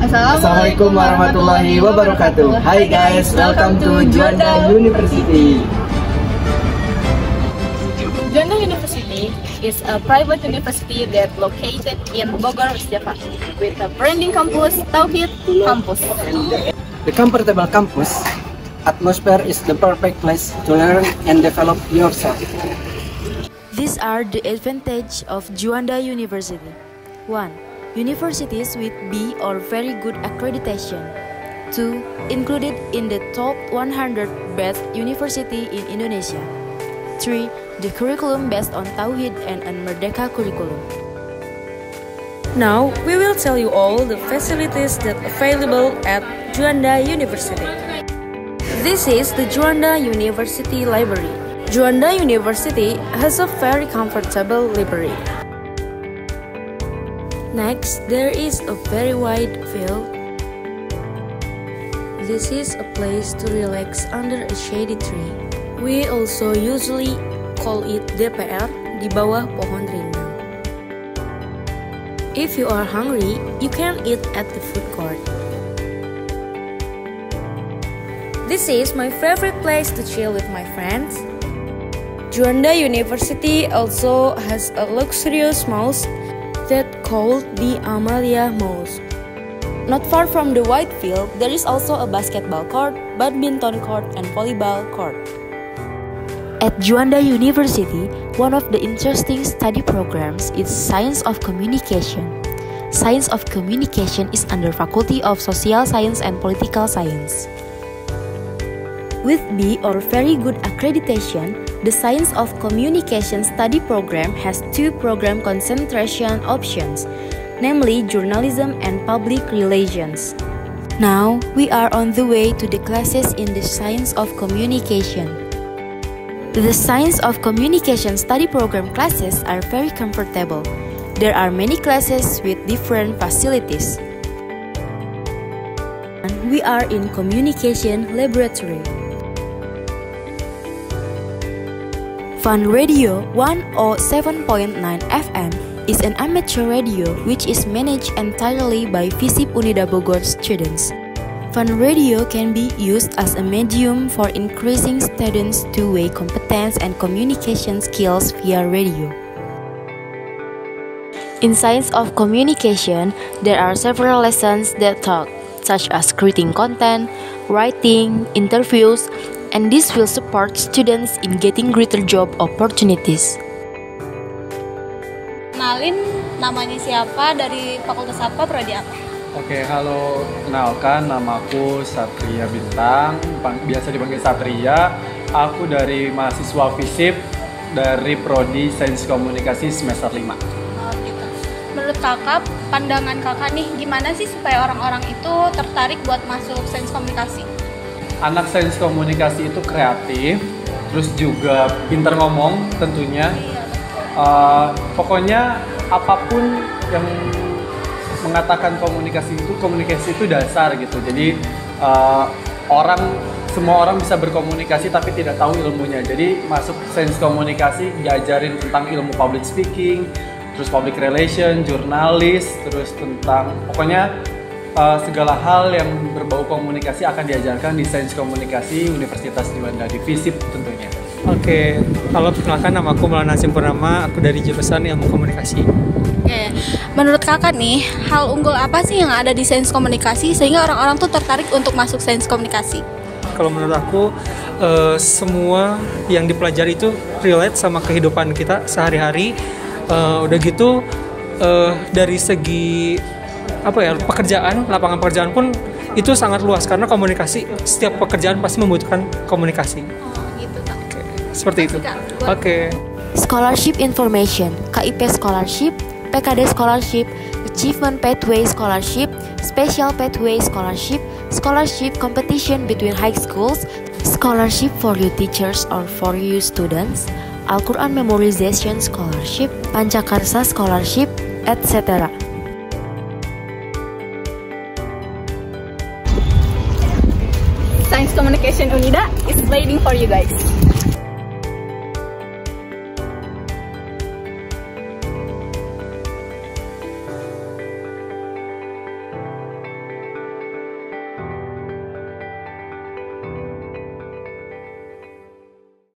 Assalamualaikum warahmatullahi wabarakatuh. Hi guys, welcome to Juanda University. Juanda University is a private university that located in Bogor, West Java, with a branding campus, Tauhid Campus. The comfortable campus atmosphere is the perfect place to learn and develop yourself. These are the advantages of Juanda University. 1. Universities with B or very good accreditation. 2. Included in the top 100 best university in Indonesia. 3. The curriculum based on Tauhid and Merdeka curriculum. Now, we will tell you all the facilities that are available at Juanda University. This is the Juanda University Library. Juanda University has a very comfortable library. Next, there is a very wide field. This is a place to relax under a shady tree. We also usually call it DPR, di bawah pohon rindang. If you are hungry, you can eat at the food court. This is my favorite place to chill with my friends. Juanda University also has a luxurious mall that called the Amalia Mall. Not far from the white field, there is also a basketball court, badminton court, and volleyball court. At Juanda University, one of the interesting study programs is Science of Communication. Science of Communication is under Faculty of Social Science and Political Science. With B or very good accreditation, the Science of Communication study program has 2 program concentration options, namely journalism and public relations. Now, we are on the way to the classes in the Science of Communication. The Science of Communication study program classes are very comfortable. There are many classes with different facilities. We are in Communication Laboratory. Fun Radio 107.9 FM is an amateur radio which is managed entirely by Visip Unida Bogor students. Fun Radio can be used as a medium for increasing students' two-way competence and communication skills via radio. In Science of Communication, there are several lessons that talk, such as creating content, writing, interviews, and this will support students in getting greater job opportunities. Kenalin, namanya siapa, dari fakultas apa, prodi apa? Oke, halo, kenalkan namaku Satria Bintang, biasa dipanggil Satria. Aku dari mahasiswa Visip dari prodi Sains Komunikasi semester 5. Oh, gitu. Menurut kakak, pandangan kakak nih, gimana sih supaya orang-orang itu tertarik buat masuk Sains Komunikasi? Anak sains komunikasi itu kreatif, terus juga pintar ngomong tentunya. Pokoknya apapun yang mengatakan komunikasi itu dasar gitu. Jadi semua orang bisa berkomunikasi tapi tidak tahu ilmunya. Jadi masuk sains komunikasi diajarin tentang ilmu public speaking, terus public relation, jurnalis, terus tentang pokoknya segala hal yang berbau komunikasi akan diajarkan di Sains Komunikasi Universitas Juanda di Visip tentunya. Oke, kalau perkenalkan nama aku Maulana Hasim Purnama, aku dari jurusan Ilmu Komunikasi. Oke, menurut kakak nih, hal unggul apa sih yang ada di Sains Komunikasi sehingga orang-orang tuh tertarik untuk masuk Sains Komunikasi? Kalau menurut aku, semua yang dipelajari itu relate sama kehidupan kita sehari-hari. Udah gitu, dari segi pekerjaan, lapangan pekerjaan pun itu sangat luas karena komunikasi, setiap pekerjaan pasti membutuhkan komunikasi. Oh, gitu Kak. Oke, seperti itu. Oke. Scholarship Information, KIP Scholarship, PKD Scholarship, Achievement Pathway Scholarship, Special Pathway Scholarship, Scholarship Competition between high schools, Scholarship for you teachers or for you students, Al-Quran Memorization Scholarship, Pancakarsa Scholarship, etc. Science Communication Unida is waiting for you guys.